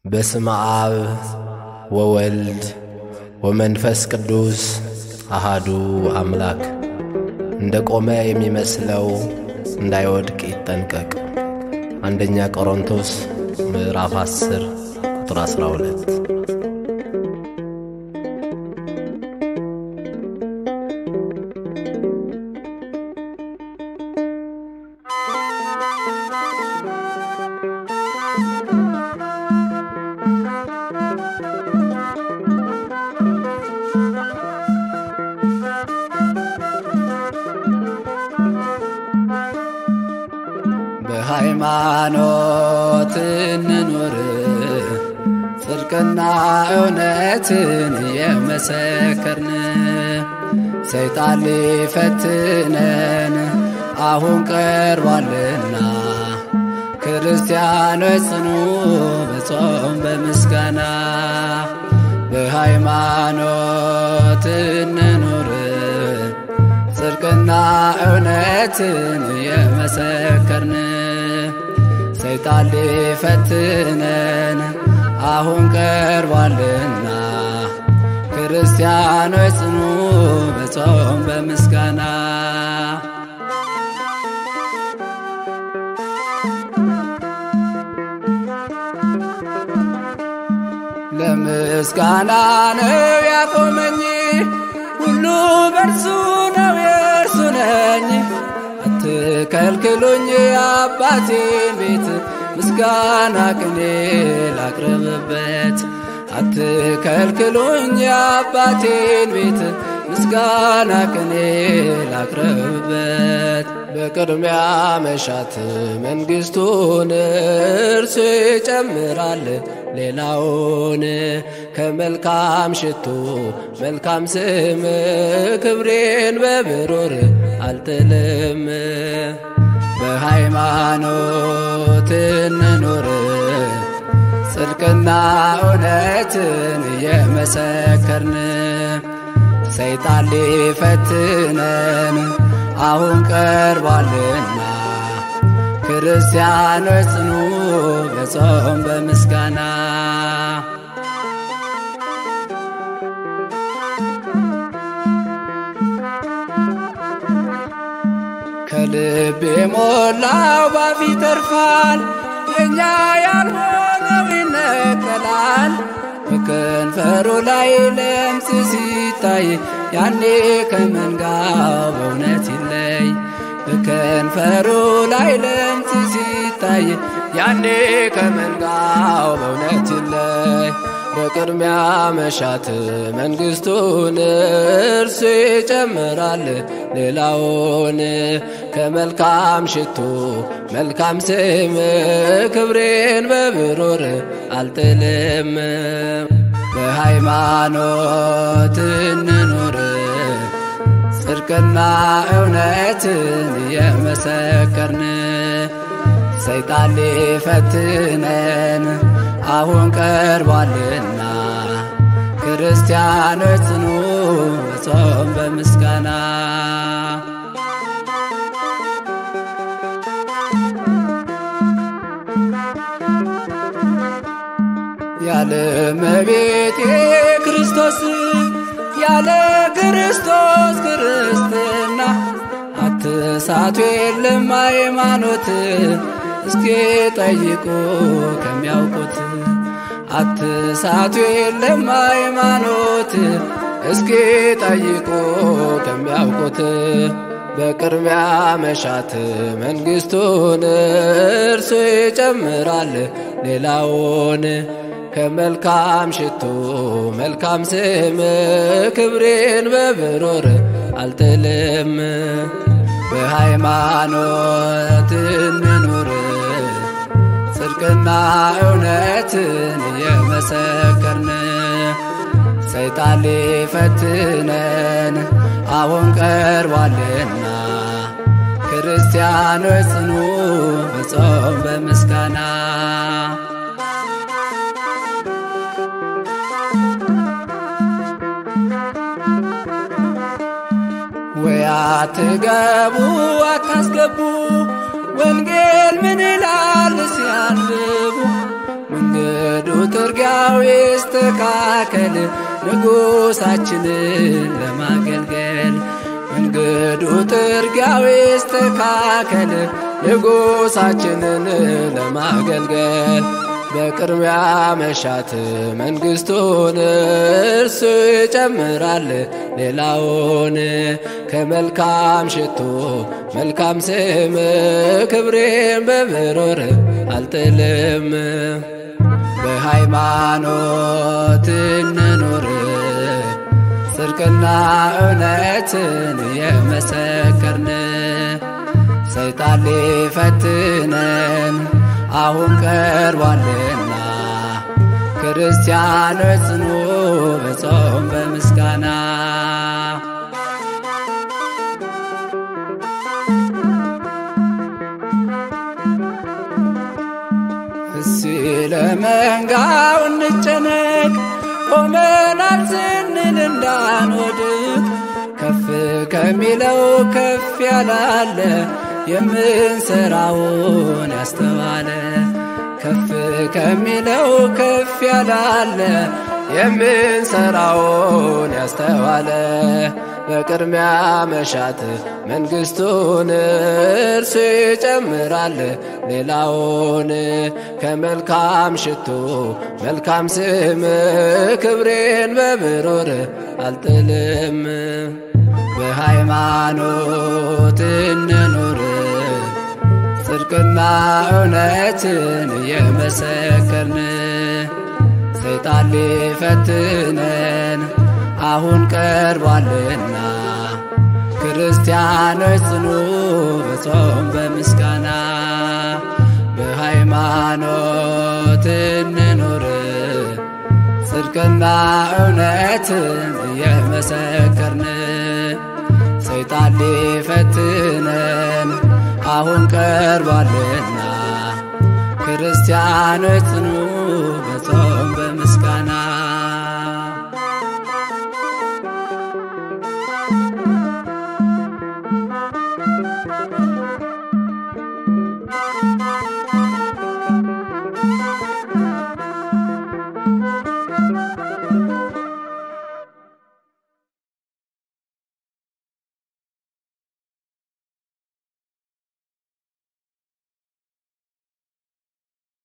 በስመ አብ ወወልድ ወመንፈስ ቅዱስ አሃዱ አምላክ። እንደ ቆመ የሚመስለው እንዳይወድቅ ይጠንቀቅ። አንደኛ ቆሮንቶስ ምዕራፍ 10 ቁጥር 12። በሃይማኖት እንኑር ጽድቅና እውነትን የመሰከርን ሰይጣን ሊፈትነን አሁን ቀርቧልና ክርስቲያኖች ጽኑ በጾም በምስጋና በሃይማኖት እንኑር ጽድቅና እውነትን የመሰከርን ሰይጣን ሊፈትነን አሁን ቀርቧልና ክርስቲያኖች ጽኑ በጾም በምስጋና ለምስጋና ነው ያቆመኝ ሁሉ በርሱ ነው የእርሱ ነኝ። አትከልክሉኝ የአባቴን ቤት ምስጋና ቅኔ ላቅርብበት። አትከልክሉኝ የአባቴን ቤት ምስጋና ቅኔ ላቅርብበት። በቅድሚያ መሻት መንግሥቱን እርሱ ይጨምራል ሌላውን ከመልካም ሽቱ መልካም ስም ክብሬን በብሩር አልጥልም። በሃይማኖት እንኑር ጽድቅና እውነትን የመሰከርን ሰይጣን ሊፈትነን አሁን ቀርቧልና ክርስቲያኖች ጽኑ በጾም በምስጋና ከልቤ ሞላው ባፍ ይተርፋል የኛ ያልሆነው ይነቀላል። በከንፈሩ ላይ ለምጽ ሲታይ ያኔ ከመንጋው በእውነት ይለይ። በከንፈሩ ላይ ለምጽ ሲታይ ያኔ ከመንጋው በእውነት ይለይ። በቅድሚያ መሻት መንግሥቱን እርሱ ይጨምራል ሌላውን ከመልካም ሽቱ መልካም ስም ክብሬን በብሩር አልጥልም። በሃይማኖት እንኑር ጽድቅና እውነትን የመሰከርን ሰይጣን ሊፈትነን አሁን ቀርቧልና ክርስቲያኖች ጽኑ በጾም በምስጋና ያለ እመቤቴ ክርስቶስ ያለ ክርስቶስ ክርስትና አትሳቱ የለም ሃይማኖት እስኪ ጠይቁ ከሚያውቁት። አትሳቱ የለም ሃይማኖት እስኪ ጠይቁ ከሚያውቁት። በቅድሚያ መሻት መንግሥቱን እርሱ ይጨምራል ሌላውን ከመልካም ሽቱ መልካም ስም ክብሬን በብሩር አልጥልም። በሃይማኖት እንኑር ጽድቅና እውነትን የመሰከርን ሰይጣን ሊፈትነን አሁን ቀርቧልና ክርስቲያኖች ጽኑ በጾም በምስጋና ወይ አትገቡ አታስገቡ ወንጌል ምን ይላል ሲያንብቡ መንገዱ ትርጋው ይስተካከል ንጉሳችንን ለማገልገል መንገዱ ትርጋው ይስተካከል ንጉሳችንን ለማገልገል በቅድሚያ መሻት መንግሥቱን እርሱ ይጨምራል ሌላውን ከመልካም ሽቶ መልካም ስም ክብሬን በምሮር አልጥልም በሃይማኖት እንኑር ጽድቅና እውነትን የመሰከርን ሰይጣን ሊፈትነን አሁን ቀርቧልና ክርስቲያኖች ጽኑ በጾም በምስጋና እስኪ ለመንጋው እንጨነቅ ቆመናል ስንል እንዳንወድቅ ከፍ ከሚለው ከፍ ያላለ የምንሰራውን ያስተዋለ ከፍ ከሚለው ከፍ ያላለ የምንሰራውን ያስተዋለ በቅድሚያ መሻት መንግሥቱን እርሱ ይጨምራል ሌላውን ከመልካም ሽቶ መልካም ስም ክብሬን በምሮር አልጥልም በሃይማኖት እንኑር ጽድቅና እውነትን የመሰከርን ሰይጣን ሊፈትነን አሁን ቀርቧልና ክርስቲያኖች ጽኑ በጾም በምስጋና በሃይማኖት እንኑር ጽድቅና እውነትን የመሰከርን ሰይጣን ሊፈትነን አሁን ቀርቧልና ክርስቲያኖች ጽኑ በጾም በምስጋና